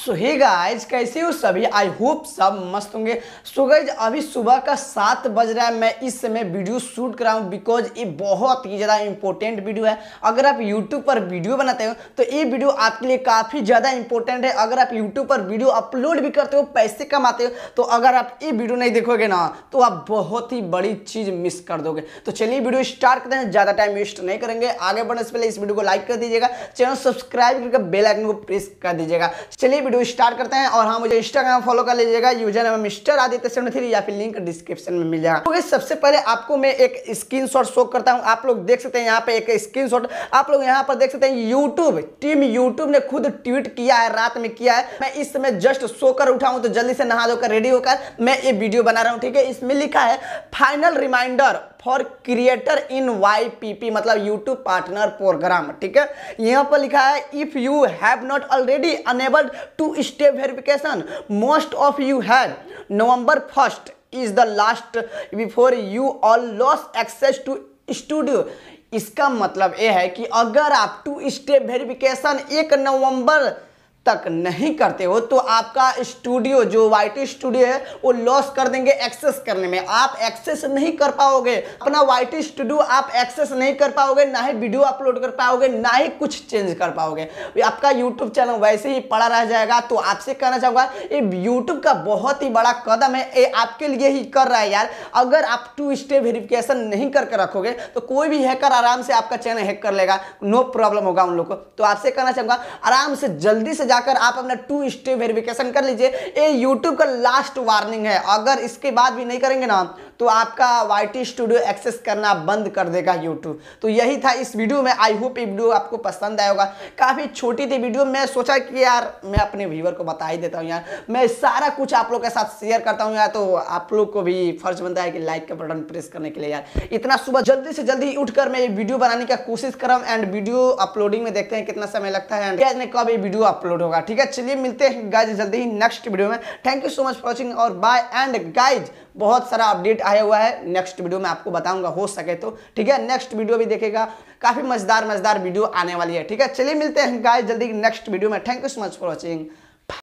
सो hey guys, कैसे हो सभी? आई होप सब मस्त होंगे। सो गाइज, अभी सुबह का 7 बज रहा है। मैं इस समय वीडियो शूट कर रहा हूँ बिकॉज ये बहुत ही ज़्यादा इंपॉर्टेंट वीडियो है। अगर आप यूट्यूब पर वीडियो बनाते हो तो ये वीडियो आपके लिए काफ़ी ज़्यादा इंपॉर्टेंट है। अगर आप यूट्यूब पर वीडियो अपलोड भी करते हो, पैसे कमाते हो, तो अगर आप ये वीडियो नहीं देखोगे ना तो आप बहुत ही बड़ी चीज़ मिस कर दोगे। तो चलिए वीडियो स्टार्ट करते हैं, ज़्यादा टाइम वेस्ट नहीं करेंगे। आगे बढ़ने से पहले इस वीडियो को लाइक कर दीजिएगा, चैनल सब्सक्राइब करके बेल आइकन को प्रेस कर दीजिएगा। चलिए वीडियो स्टार्ट करते हैं। और हाँ, मुझे इंस्टाग्राम फॉलो कर लीजिएगा, यूजर नेम मिस्टर आदित्य 73 या फिर लिंक डिस्क्रिप्शन में मिल जाएगा। तो सबसे पहले आपको मैं एक स्क्रीनशॉट शो करता हूं। आप लोग देख सकते हैं यहाँ पे एक स्क्रीनशॉट, आप लोग यहाँ पर देख सकते हैं। यूट्यूब टीम यूट्यूब ने खुद ट्वीट किया है, रात में किया है। मैं इस समय जस्ट सोकर उठा हूं तो जल्दी से नहा धोकर रेडी होकर मैं ये वीडियो बना रहा हूं। ठीक है, इसमें लिखा है final reminder for creator in YPP, मतलब यूट्यूब पार्टनर प्रोग्राम। ठीक है, यहाँ पर लिखा है if you have not already enabled two step verification, most of you have, November 1st is the last before you all lost access to studio। इसका मतलब यह है कि अगर आप 2 स्टेप वेरिफिकेशन 1 नवंबर तक नहीं करते हो तो आपका स्टूडियो जो YT स्टूडियो है वो लॉस कर देंगे एक्सेस करने में। आप एक्सेस नहीं कर पाओगे अपना YT स्टूडियो, आप एक्सेस नहीं कर पाओगे, ना ही वीडियो अपलोड कर पाओगे, ना ही कुछ चेंज कर पाओगे। आपका यूट्यूब चैनल वैसे ही पड़ा रह जाएगा। तो आपसे कहना चाहूँगा, ये यूट्यूब का बहुत ही बड़ा कदम है, ये आपके लिए ही कर रहा है यार। अगर आप 2 स्टेप वेरिफिकेशन नहीं करके रखोगे तो कोई भी हैकर आराम से आपका चैनल हैक कर लेगा, नो प्रॉब्लम होगा उन लोग को। तो आपसे कहना चाहूँगा, आराम से जल्दी से जाकर आप अपना 2 स्टेप वेरिफिकेशन कर लीजिए। ये यूट्यूब का लास्ट वार्निंग है, अगर इसके बाद भी नहीं करेंगे ना तो आपका YT स्टूडियो एक्सेस करना बंद कर देगा यूट्यूब। तो यही था इस वीडियो में। आई होप ये वीडियो आपको पसंद आया होगा। काफ़ी छोटी थी वीडियो, मैं सोचा कि यार मैं अपने व्यूअर को बता ही देता हूँ यार, मैं सारा कुछ आप लोग के साथ शेयर करता हूँ यार। तो आप लोग को भी फर्ज बनता है कि लाइक का बटन प्रेस करने के लिए यार। इतना सुबह जल्दी से जल्दी उठकर मैं ये वीडियो बनाने का कोशिश कर रहा हूँ एंड वीडियो अपलोडिंग में देखते हैं कितना समय लगता है एंड कब ये वीडियो अपलोड होगा। ठीक है, चलिए मिलते हैं गाइज जल्दी ही नेक्स्ट वीडियो में। Thank you so much for watching और बाय। एंड गाइज बहुत सारा अपडेट आया हुआ है, नेक्स्ट वीडियो में आपको बताऊंगा हो सके तो। ठीक है, नेक्स्ट वीडियो भी देखेगा, काफी मजेदार वीडियो आने वाली है। ठीक है, चलिए मिलते हैं गाइज जल्दी नेक्स्ट वीडियो में। Thank you so much for watching.